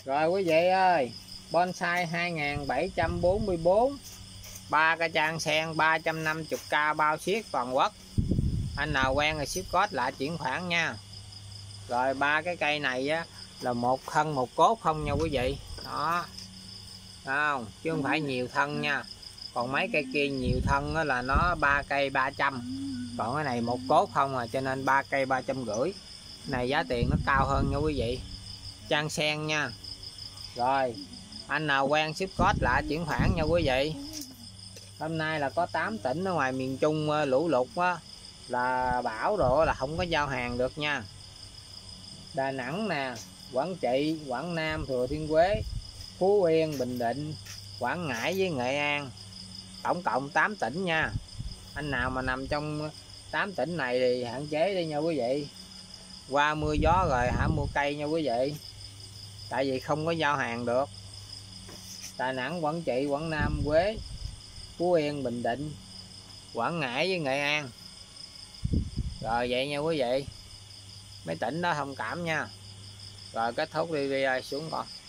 Rồi quý vị ơi, bonsai 2744, 3 cái trang sen 350k bao ship toàn quốc. Anh nào quen thì ship code lại chuyển khoản nha. Rồi 3 cái cây này á là một thân một cốt không nha quý vị. Đó. Không, chứ không phải nhiều thân nha. Còn mấy cây kia nhiều thân là nó 3 cây 300. Còn cái này một cốt không cho nên 3 cây 350. Này giá tiền nó cao hơn nha quý vị. Trang sen nha. Rồi, anh nào quen ship code lại chuyển khoản nha quý vị. Hôm nay là có 8 tỉnh ở ngoài miền Trung lũ lụt á, là bão rồi là không có giao hàng được nha. Đà Nẵng nè, Quảng Trị, Quảng Nam, Thừa Thiên Huế, Phú Yên, Bình Định, Quảng Ngãi với Nghệ An. Tổng cộng 8 tỉnh nha. Anh nào mà nằm trong 8 tỉnh này thì hạn chế đi nha quý vị. Qua mưa gió rồi hả mua cây nha quý vị. Tại vì không có giao hàng được. Đà Nẵng, Quảng Trị, Quảng Nam, Huế, Phú Yên, Bình Định, Quảng Ngãi với Nghệ An. Rồi vậy nha quý vị. Mấy tỉnh đó thông cảm nha. Rồi kết thúc video xuống con.